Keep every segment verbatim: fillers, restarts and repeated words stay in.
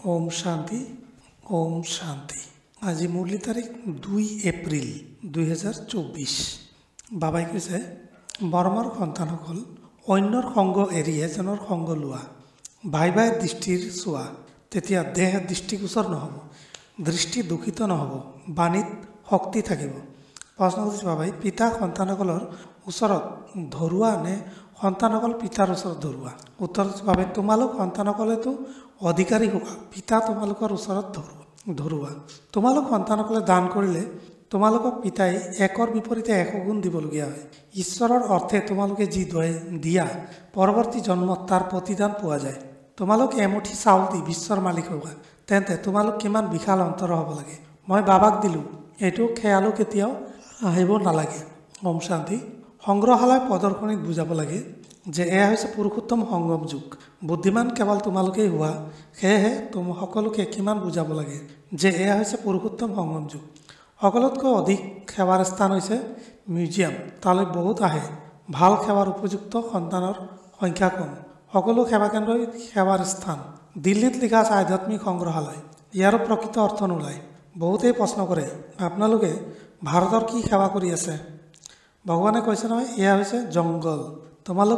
ওম শান্তি ওম শান্তি আজি মুরলি তারিখ দুই এপ্রিল দুই হাজার চৌবিশ বাবাই কৈছে মৰমৰ সন্তানসকল অন্যৰ সংগ এৰি এজনৰ সংগ লোৱা ভাই ভাই দৃষ্টিৰ চোৱা তেতিয়া দেহ দৃষ্টিগোচৰ নহ'ব দৃষ্টি দূষিত নহ'ব বাণীত শক্তি থাকিব প্ৰশ্ন কৰিছে বাবাই পিতা সন্তানসকলৰ ওচৰত ধৰুৱা নে সন্তানসকল পিতাৰ ওচৰত ধৰুৱা উত্তৰ বাবে তোমালোক সন্তানসকলেতো অধিকাৰী হোৱা পিতা তোমালোকৰ ওচৰত ধৰুৱা ধৰুৱা তোমালোক সন্তানসকলে দান কৰিলে তোমালোকক পিতাই একৰ বিপৰীতে এশ গুণ দিবলগীয়া হয় ঈশ্বৰৰ অৰ্থে তোমালোকে যি দিয়া পৰৱৰ্তী জন্মত তাৰ প্ৰতিদান পোৱা যায় তোমালোক এমুঠি চাউল দি বিশ্বৰ মালিক হোৱা তেন্তে তোমালোক কিমান বিশাল অন্তৰ হ'ব লাগে মই বাবাক দিলোঁ এইটো খেয়ালো কেতিয়াও আহিব নালাগে ওম শান্তি সংগ্ৰহালয় প্ৰদৰ্শনীত বুজাব লাগে যে এয়া হৈছে পুৰুষোত্তম সংগম যুগ বুদ্ধিমান কেৱল তোমালোকেই হোৱা সেয়েহে তুমি সকলোকে কিমান বুজাব লাগে যে এয়া হৈছে পুৰুষোত্তম সংগম যুগ সকলোতকৈ অধিক সেৱাৰ স্থান হৈছে মিউজিয়াম তালৈ বহুত আহে ভাল সেৱাৰ উপযুক্ত সন্তানৰ সংখ্যা কম সকলো সেৱা কেন্দ্ৰই সেৱাৰ স্থান দিল্লীত লিখা আছে আধ্যাত্মিক সংগ্ৰহালয় ইয়াৰ প্ৰকৃত অৰ্থ নোলায় বহুতেই প্ৰশ্ন কৰে আপোনালোকে ভাৰতৰ কি সেৱা কৰি আছে ভগৱানে কৈছে নহয় এয়া হৈছে জংগল তোমালোক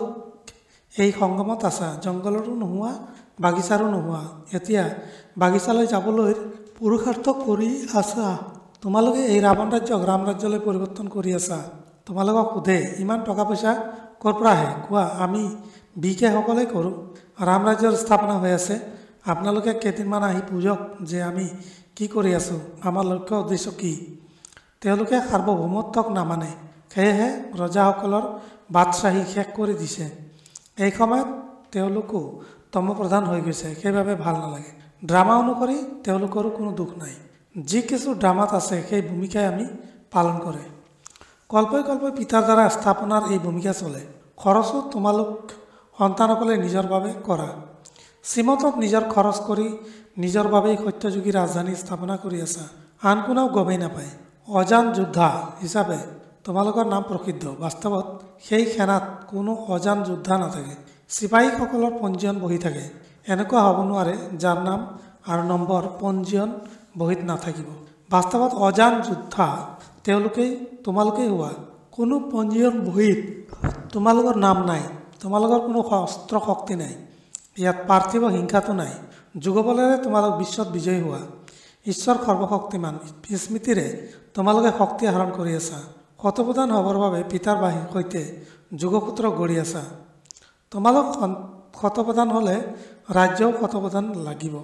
এই সংগমত আছা জংগলৰো নোহোৱা বাগিচাৰো নোহোৱা এতিয়া বাগিচালৈ যাবলৈ পুৰুষাৰ্থ কৰি আছা তোমালোকে এই ৰাৱণ ৰাজ্যক ৰাম ৰাজ্যলৈ পৰিৱৰ্তন কৰি আছা তোমালোকক সোধে ইমান টকা পইচা ক'ৰ পৰা আহে কোৱা আমি বিকেসকলে কৰোঁ ৰাম ৰাজ্যৰ স্থাপনা হৈ আছে আপোনালোকে কেইদিনমান আহি বুজক যে আমি কি কৰি আছোঁ আমাৰ লক্ষ্য উদ্দেশ্য কি তেওঁলোকে সাৰ্বভৌমত্বক নামানে সেয়েহে ৰজাসকলৰ বাদশ্বাহী শেষ কৰি দিছে এই সময়ত তেওঁলোকো তমপ্ৰধান হৈ গৈছে সেইবাবে ভাল নালাগে ড্ৰামা অনুসৰি তেওঁলোকৰো কোনো দুখ নাই যি কিছু ড্ৰামাত আছে সেই ভূমিকাই আমি পালন কৰে কল্পই কল্পই পিতাৰ দ্বাৰা স্থাপনাৰ এই ভূমিকা চলে খৰচো তোমালোক সন্তানসকলে নিজৰ বাবে কৰা শ্ৰীমতত নিজৰ খৰচ কৰি নিজৰ বাবেই সত্যযুগী ৰাজধানী স্থাপনা কৰি আছা আন কোনেও গমেই নাপায় অজান যোদ্ধা হিচাপে তোমালোকৰ নাম প্ৰসিদ্ধ বাস্তৱত সেই সেনাত কোনো অজান যোদ্ধা নাথাকে চিপাহীসকলৰ পঞ্জীয়ন বহি থাকে এনেকুৱা হ'ব নোৱাৰে যাৰ নাম আৰু নম্বৰ পঞ্জীয়ন বহীত নাথাকিব বাস্তৱত অজান যোদ্ধা তেওঁলোকেই তোমালোকেই হোৱা কোনো পঞ্জীয়ন বহীত তোমালোকৰ নাম নাই তোমালোকৰ কোনো অস্ত্ৰ শক্তি নাই ইয়াত পাৰ্থিৱ হিংসাটো নাই যুগবলেৰে তোমালোক বিশ্বত বিজয়ী হোৱা ঈশ্বৰ সৰ্বশক্তিমান স্মৃতিৰে তোমালোকে শক্তি আহৰণ কৰি আছা শতপ্ৰধান হ'বৰ বাবে পিতাৰ বাহিৰ সৈতে যুগসূত্ৰ গঢ়ি আছা তোমালোক শতপ্ৰধান হ'লে ৰাজ্যও শতপ্ৰধান লাগিব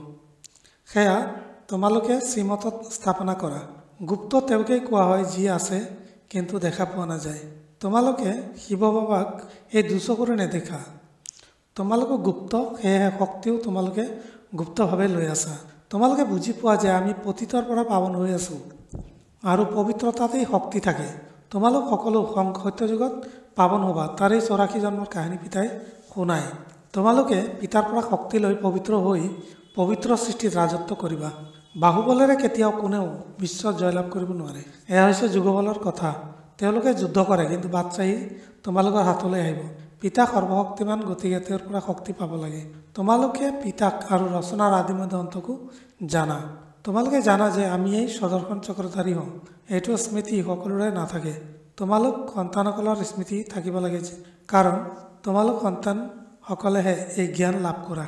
সেয়া তোমালোকে শ্ৰীমতত স্থাপনা কৰা গুপ্ত তেওঁকেই কোৱা হয় যি আছে কিন্তু দেখা পোৱা নাযায় তোমালোকে শিৱ বাবাক এই দুচকুৰে নেদেখা তোমালোকক গুপ্ত সেয়েহে শক্তিও তোমালোকে গুপ্তভাৱে লৈ আছা তোমালোকে বুজি পোৱা যে আমি পতিতৰ পৰা পাৱন হৈ আছোঁ আৰু পবিত্ৰতাতেই শক্তি থাকে তোমালোক সকলো সত্যযুগত পাৱন হ'বা তাৰেই চৌৰাশী জন্মৰ কাহিনী পিতাই শুনায় তোমালোকে পিতাৰ পৰা শক্তি লৈ পবিত্ৰ হৈ পবিত্ৰ সৃষ্টিত ৰাজত্ব কৰিবা বাহুবলেৰে কেতিয়াও কোনেও বিশ্ব জয়লাভ কৰিব নোৱাৰে এয়া হৈছে যুগবলৰ কথা তেওঁলোকে যুদ্ধ কৰে কিন্তু বাদশ্বাহী তোমালোকৰ হাতলৈ আহিব পিতা সৰ্বশক্তিমান গতিকে তেওঁৰ পৰা শক্তি পাব লাগে তোমালোকে পিতাক আৰু ৰচনাৰ আদিমধ্য অন্তকো জানা তোমালোকে জানা যে আমি এই সদৰ্শন চক্ৰধাৰী হওঁ এইটো স্মৃতি সকলোৰে নাথাকে তোমালোক সন্তানসকলৰ স্মৃতি থাকিব লাগে কাৰণ তোমালোক সন্তানসকলেহে এই জ্ঞান লাভ কৰা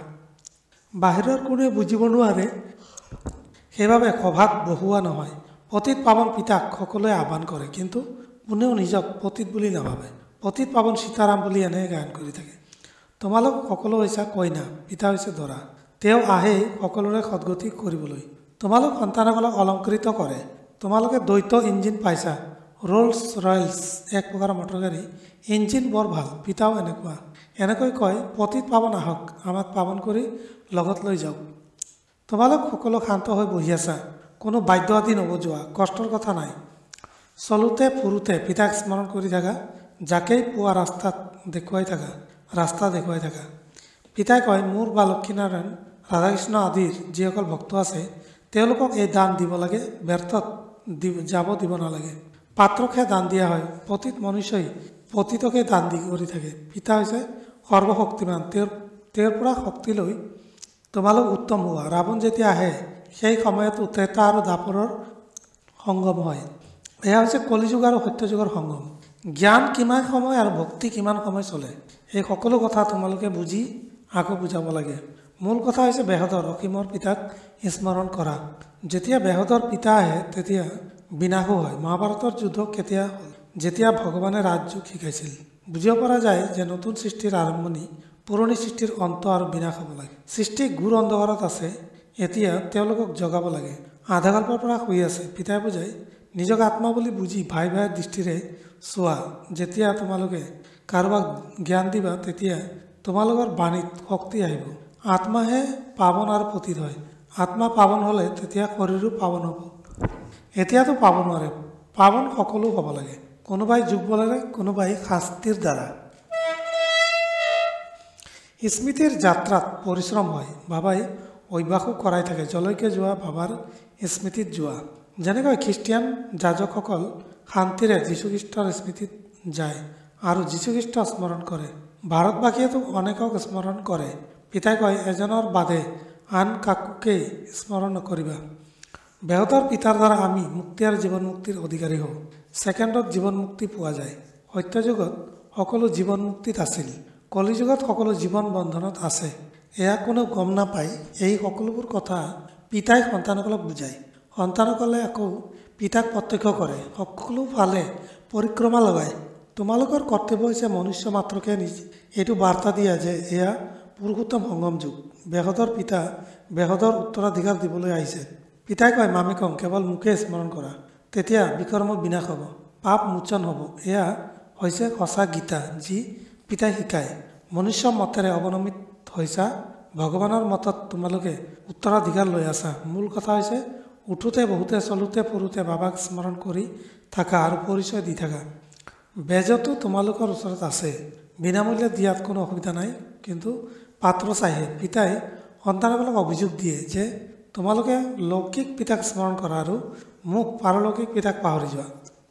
বাহিৰৰ কোনে বুজিব নোৱাৰে সেইবাবে সভাত বহোৱা নহয় পতিত পাৱন পিতাক সকলোৱে আহ্বান কৰে কিন্তু কোনেও নিজক পতিত বুলি নাভাবে পতিত পাৱন সীতাৰাম বুলি এনে গান কৰি থাকে তোমালোক সকলো হৈছে কইনা পিতা হৈছে দৰা তেওঁ আহে সকলোৰে সদগতি কৰিবলৈ তোমালোক সন্তানসকলক অলংকৃত কৰে তোমালোকে দ্বৈত ইঞ্জিন পাইছা ৰোলছ ৰয়েলছ এক প্ৰকাৰ মটৰ গাড়ী ইঞ্জিন বৰ ভাল পিতাও এনেকুৱা এনেকৈ কয় পতিত পাৱন আহক আমাক পাৱন কৰি লগত লৈ যাওক তোমালোক সকলো শান্ত হৈ বহি আছা কোনো বাদ্য আদি নবজোৱা কষ্টৰ কথা নাই চলোতে ফুৰোতে পিতাক স্মৰণ কৰি থাকা যাকেই পোৱা ৰাস্তাত দেখুৱাই থাকা ৰাস্তা দেখুৱাই থাকা পিতাই কয় মোৰ বা লক্ষ্মীনাৰায়ণ ৰাধাকৃষ্ণ আদিৰ যিসকল ভক্ত আছে তেওঁলোকক এই দান দিব লাগে ব্যৰ্থত যাব দিব নালাগে পাত্ৰকহে দান দিয়া হয় পতিত মনুষ্যই পতিতকে দান দি কৰি থাকে পিতা হৈছে সৰ্বশক্তিমান তেওঁৰ তেওঁৰ পৰা শক্তি লৈ তোমালোক উত্তম হোৱা। ৰাৱণ যেতিয়া আহে সেই সময়ত ত্ৰেতা আৰু দ্বাপৰৰ সংগম হয়। এয়া হৈছে কলিযুগ আৰু সত্যযুগৰ সংগম। জ্ঞান কিমান সময় আৰু ভক্তি কিমান সময় চলে, এই সকলো কথা তোমালোকে বুজি আকৌ বুজাব লাগে। মূল কথা হৈছে বেহদৰ অসীমৰ পিতাক স্মৰণ কৰা। যেতিয়া বেহদৰ পিতা আহে তেতিয়া বিনাশো হয়। মহাভাৰতৰ যুদ্ধ কেতিয়া হ'ল? যেতিয়া ভগৱানে ৰাজযোগ শিকাইছিল। বুজিব পৰা যায় যে নতুন সৃষ্টিৰ আৰম্ভণি পুৰণি সৃষ্টিৰ অন্ত আৰু বিনাশ হ'ব লাগে। সৃষ্টি ঘোৰ অন্ধকাৰত আছে, এতিয়া তেওঁলোকক জগাব লাগে। আধাকল্পৰ পৰা শুই আছে। পিতাই বুজাই নিজক আত্মা বুলি বুজি ভাই ভাইৰ দৃষ্টিৰে চোৱা। যেতিয়া তোমালোকে কাৰোবাক জ্ঞান দিবা তেতিয়া তোমালোকৰ বাণীত শক্তি আহিব। আত্মাহে পাৱন আৰু পতিত হয়। আত্মা পাৱন হ'লে তেতিয়া শৰীৰো পাৱন হ'ব। এতিয়াতো পাব নোৱাৰে, পাৱন সকলো হ'ব লাগে। কোনোবাই যোগ বলেৰে, কোনোবাই শাস্তিৰ দ্বাৰা। স্মৃতিৰ যাত্ৰাত পৰিশ্ৰম হয়। বাবাই অভ্যাসো কৰাই থাকে। যলৈকে যোৱা বাবাৰ স্মৃতিত যোৱা। যেনেকৈ খ্ৰীষ্টিয়ান যাজকসকল শান্তিৰে যীশুখ্ৰীষ্টৰ স্মৃতিত যায় আৰু যীশুখ্ৰীষ্ট স্মৰণ কৰে। ভাৰতবাসীয়েতো অনেকক স্মৰণ কৰে। পিতাই কয় এজনৰ বাদে আন কাকোকেই স্মৰণ নকৰিবা। বেহদৰ পিতাৰ দ্বাৰা আমি মুক্তি আৰু জীৱন মুক্তিৰ অধিকাৰী হওঁ। ছেকেণ্ডত জীৱন মুক্তি পোৱা যায়। সত্যযুগত সকলো জীৱন মুক্তিত আছিল, কলিযুগত সকলো জীৱন বন্ধনত আছে। এয়া কোনেও গম নাপায়। এই সকলোবোৰ কথা পিতাই সন্তানসকলক বুজায়। সন্তানসকলে আকৌ পিতাক প্ৰত্যক্ষ কৰে, সকলো ফালে পৰিক্ৰমা লগায়। তোমালোকৰ কৰ্তব্য হৈছে মনুষ্য মাত্ৰকে নিজ এইটো বাৰ্তা দিয়া যে এয়া পুৰুষোত্তম সংগম যুগ। বেহদৰ পিতা বেহদৰ উত্তৰাধিকাৰ দিবলৈ আহিছে। পিতাই কয় মামে কম কেৱল মুখে স্মৰণ কৰা, তেতিয়া বিকৰ্মৰ বিনাশ হ'ব, পাপ মোচন হ'ব। এয়া হৈছে সঁচা গীতা যি পিতাই শিকায়। মনুষ্য মতেৰে অৱনমিত হৈছা, ভগৱানৰ মতত তোমালোকে উত্তৰাধিকাৰ লৈ আছা। মূল কথা হৈছে উঠোতে বহুতে চলোতে ফুৰোতে বাবাক স্মৰণ কৰি থাকা আৰু পৰিচয় দি থাকা। বেজতো তোমালোকৰ ওচৰত আছে, বিনামূল্যে দিয়াত কোনো অসুবিধা নাই, কিন্তু পাত্ৰ চাইহে। পিতাই সন্তানসকলক অভিযোগ দিয়ে যে তোমালোকে লৌকিক পিতাক স্মৰণ কৰা আৰু মোক পাৰলৌকিক পিতাক পাহৰি যোৱা।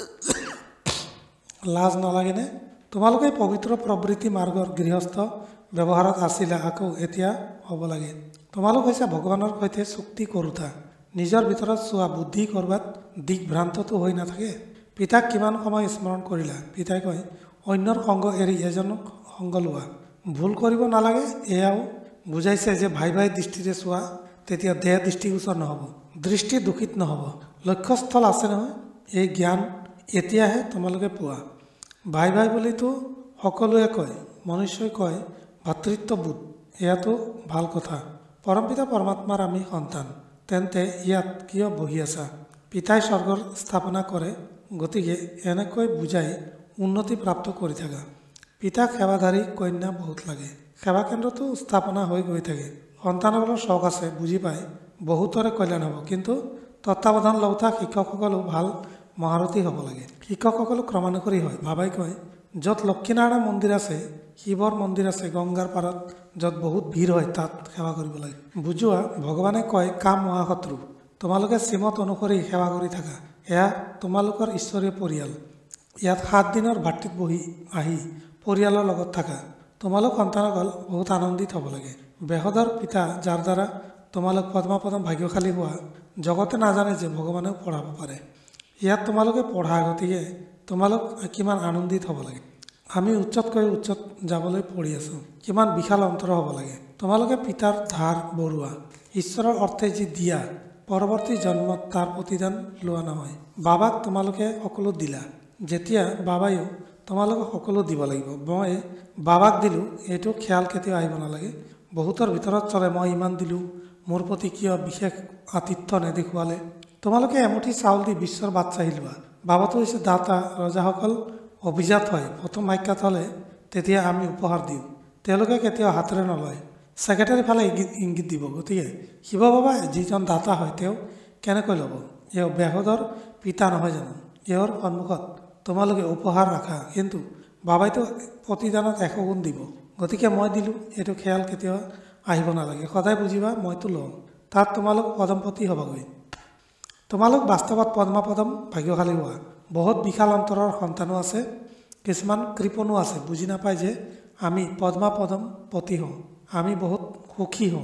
লাজ নালাগেনে? তোমালোকে পবিত্ৰ প্ৰবৃত্তি মাৰ্গৰ গৃহস্থ ব্যৱহাৰত আছিলা, আকৌ এতিয়া হ'ব লাগে। তোমালোক হৈছে ভগৱানৰ সৈতে চুক্তি কৰোঁতা। নিজৰ ভিতৰত চোৱা, বুদ্ধি কৰবাত দিগ্ভ্ৰান্তটো হৈ নাথাকে। পিতাক কিমান সময় স্মৰণ কৰিলা? পিতাই কয় অন্যৰ সংগ এৰি এজনক সংগ লোৱা। ভুল কৰিব নালাগে। এয়াও বুজাইছে যে ভাই ভাই দৃষ্টিৰে চোৱা, তেতিয়া দেহ দৃষ্টিগোচৰ নহ'ব, দৃষ্টি দূষিত নহ'ব। লক্ষ্যস্থল আছে নহয়। এই জ্ঞান এতিয়াহে তোমালোকে পোৱা। ভাই ভাই বুলিতো সকলোৱে কয়, মনুষ্যই কয় ভাতৃত্ববোধ। এয়াতো ভাল কথা। পৰমপিতা পৰমাত্মাৰ আমি সন্তান, তেন্তে ইয়াত কিয় বহি আছা? পিতাই স্বৰ্গৰ স্থাপনা কৰে, গতিকে এনেকৈ বুজাই উন্নতি প্ৰাপ্ত কৰি থাকা। পিতাক সেৱাধাৰী কন্যা বহুত লাগে। সেৱা কেন্দ্ৰতো স্থাপনা হৈ গৈ থাকে। সন্তানসকলৰ চখ আছে, বুজি পায় বহুতৰে কল্যাণ হ'ব, কিন্তু তত্বাৱধান লওঁতা শিক্ষকসকলো ভাল মহাৰথী হ'ব লাগে। শিক্ষকসকলো ক্ৰমানুসৰি হয়। বাবাই কয় য'ত লক্ষীনাৰায়ণ মন্দিৰ আছে, শিৱৰ মন্দিৰ আছে, গংগাৰ পাৰত য'ত বহুত ভিৰ হয় তাত সেৱা কৰিব লাগে। বুজোৱা ভগৱানে কয় কাম মহাশত্ৰু, তোমালোকে শ্ৰীমত অনুসৰি সেৱা কৰি থাকা। এয়া তোমালোকৰ ঈশ্বৰীয় পৰিয়াল। ইয়াত সাত দিনৰ ভাতৃত বহি আহি পৰিয়ালৰ লগত থাকা। তোমালোক সন্তানসকল বহুত আনন্দিত হ'ব লাগে। বেহদৰ পিতা যাৰ দ্বাৰা তোমালোক পদ্মাপদম ভাগ্যশালী হোৱা, জগতে নাজানে যে ভগৱানেও পঢ়াব পাৰে। ইয়াত তোমালোকে পঢ়া, গতিকে তোমালোক কিমান আনন্দিত হ'ব লাগে। আমি উচ্চতকৈ উচ্চত যাবলৈ পঢ়ি আছোঁ, কিমান বিশাল অন্তৰ হ'ব লাগে। তোমালোকে পিতাৰ ধাৰ বঢ়োৱা। ঈশ্বৰৰ অৰ্থে যি দিয়া, পৰৱৰ্তী জন্মত তাৰ প্ৰতিদান লোৱা নহয়। বাবাক তোমালোকে সকলো দিলা, যেতিয়া বাবাইও তোমালোকক সকলো দিব লাগিব। মই বাবাক দিলোঁ এইটো খেয়াল কেতিয়াও আহিব নালাগে। বহুতৰ ভিতৰত চলে মই ইমান দিলোঁ, মোৰ প্ৰতি কিয় বিশেষ আতিথ্য নেদেখুৱালে। তোমালোকে এমুঠি চাউল দি বিশ্বৰ বাদশ্বাহী লোৱা। বাবাটো হৈছে দাতা। ৰজাসকল অভিজাত হয়। প্ৰথম সাক্ষাৎ হ'লে তেতিয়া আমি উপহাৰ দিওঁ, তেওঁলোকে কেতিয়াও হাতেৰে নলয়। ছেক্ৰেটাৰী ফালে ইংগিত ইংগিত দিব। গতিকে শিৱ বাবা যিজন দাতা হয় তেওঁ কেনেকৈ ল'ব? এওঁ বেহদৰ পিতা নহয় জানো? এওঁৰ সন্মুখত তোমালোকে উপহাৰ ৰাখা, কিন্তু বাবাইতো প্ৰতিদানত এশ গুণ দিব। গতিকে মই দিলোঁ এইটো খেয়াল কেতিয়াও আহিব নালাগে। সদায় বুজিবা মইতো লওঁ, তাত তোমালোক পদমপতি হ'বগৈ। তোমালোক বাস্তৱত পদ্মাপদম ভাগ্যশালী হোৱা। বহুত বিশাল অন্তৰৰ সন্তানো আছে, কিছুমান কৃপণো আছে, বুজি নাপায় যে আমি পদ্মাপদম পতি হওঁ, আমি বহুত সুখী হওঁ।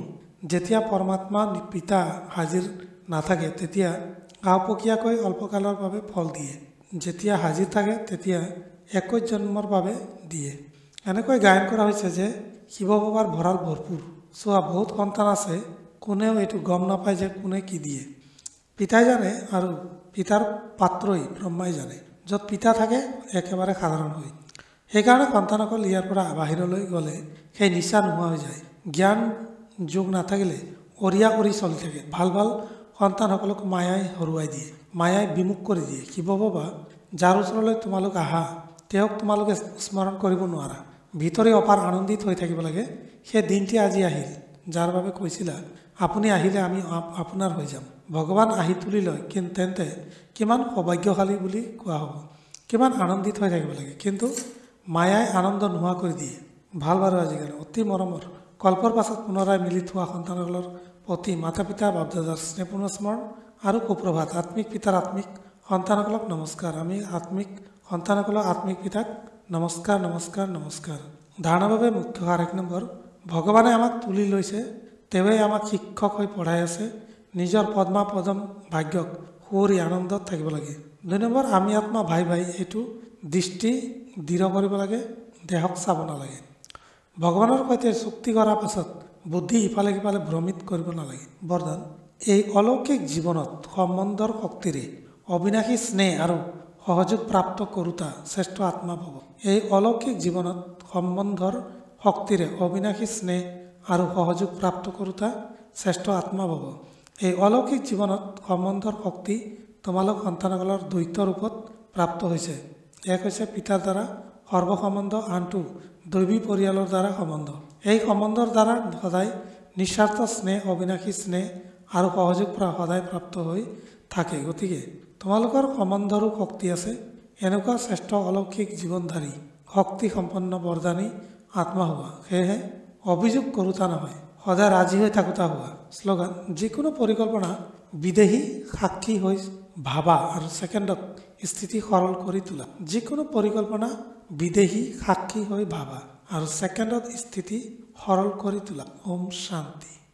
যেতিয়া পৰমাত্মা পিতা হাজিৰ নাথাকে তেতিয়া আওপকীয়াকৈ অল্পকালৰ বাবে ফল দিয়ে, যেতিয়া হাজিৰ থাকে তেতিয়া একৈশ জন্মৰ বাবে দিয়ে। এনেকৈ গায়ন কৰা হৈছে যে শিৱ বাবাৰ ভঁৰাল ভৰপূৰ। চোৱা, বহুত সন্তান আছে, কোনেও এইটো গম নাপায় যে কোনে কি দিয়ে। পিতাই জানে আৰু পিতাৰ পাত্ৰই ব্ৰহ্মাই জানে। য'ত পিতা থাকে একেবাৰে সাধাৰণ হয়। সেইকাৰণে সন্তানসকল ইয়াৰ পৰা বাহিৰলৈ গ'লে সেই নিচা নোহোৱা হৈ যায়। জ্ঞান যোগ নাথাকিলে অৰিয়া কৰি চলি থাকে। ভাল ভাল সন্তানসকলক মায়াই হৰুৱাই দিয়ে, মায়াই বিমুখ কৰি দিয়ে। শিৱ বাবা যাৰ ওচৰলৈ তোমালোক আহা তেওঁক তোমালোকে স্মৰণ কৰিব নোৱাৰা। ভিতৰি অপাৰ আনন্দিত হৈ থাকিব লাগে। সেই দিনটি আজি আহিল, যাৰ বাবে কৈছিলা আপুনি আহিলে আমি আপোনাৰ হৈ যাম। ভগৱান আহি তুলি লয়, কিন্তু তেন্তে কিমান সৌভাগ্যশালী বুলি কোৱা হ'ব। কিমান আনন্দিত হৈ থাকিব লাগে, কিন্তু মায়াই আনন্দ নোহোৱা কৰি দিয়ে। ভাল বাৰু আজিকালি অতি মৰমৰ কল্পৰ পাছত পুনৰাই মিলি থোৱা সন্তানসকলৰ প্ৰতি মাতা পিতা বাপদাদাৰ স্নেহপূৰ্ণ স্মৰণ আৰু সুপ্ৰভাত। আত্মিক পিতাৰ আত্মিক সন্তানসকলক নমস্কাৰ। আমি আত্মিক সন্তানসকলৰ আত্মিক পিতাক নমস্কাৰ নমস্কাৰ নমস্কাৰ। ধাৰণাৰ বাবে মুখ্য সাৰ এক নম্বৰ, ভগৱানে আমাক তুলি লৈছে, তেওঁৱে আমাক শিক্ষক হৈ পঢ়াই আছে। নিজৰ পদ্মা পদম ভাগ্যক সুঁৱৰি আনন্দত থাকিব লাগে। দুই নম্বৰ, আমি আত্মা ভাই ভাই এইটো দৃষ্টি দৃঢ় কৰিব লাগে, দেহক চাব নালাগে। ভগৱানৰ সৈতে চুক্তি কৰাৰ পাছত বুদ্ধি ইফালে সিফালে ভ্ৰমিত কৰিব নালাগে। বৰদান, এই অলৌকিক জীৱনত সম্বন্ধৰ শক্তিৰে অবিনাশী স্নেহ আৰু সহযোগ প্ৰাপ্ত কৰোঁতা শ্ৰেষ্ঠ আত্মা ভৱ। এই অলৌকিক জীৱনত সম্বন্ধৰ শক্তিৰে অবিনাশী স্নেহ আৰু সহযোগ প্ৰাপ্ত কৰোঁতা শ্ৰেষ্ঠ আত্মা ভৱ। এই অলৌকিক জীৱনত সম্বন্ধৰ শক্তি তোমালোক সন্তানসকলৰ দ্বৈত ৰূপত প্ৰাপ্ত হৈছে। এক হৈছে পিতাৰ দ্বাৰা সৰ্বসম্বন্ধ, আনটো দৈৱী পৰিয়ালৰ দ্বাৰা সম্বন্ধ। এই সম্বন্ধৰ দ্বাৰা সদায় নিস্বাৰ্থ স্নেহ, অবিনাশী স্নেহ আৰু সহযোগ সদায় প্ৰাপ্ত হৈ থাকে। গতিকে তোমালোকৰ সম্বন্ধৰো শক্তি আছে। এনেকুৱা শ্ৰেষ্ঠ অলৌকিক জীৱনধাৰী শক্তি সম্পন্ন বৰদানী আত্মা হোৱা। সেয়েহে অভিযোগ কৰোঁতা নহয়, সদায় ৰাজি হৈ থাকোঁতা হোৱা। শ্লোগান, যিকোনো পৰিকল্পনা বিদেহী সাক্ষী হৈ ভাবা আৰু ছেকেণ্ডত স্থিতি সৰল কৰি তোলা। যিকোনো পৰিকল্পনা বিদেহী সাক্ষী হৈ ভাবা আৰু ছেকেণ্ডত স্থিতি সৰল কৰি তোলা। ওম শান্তি।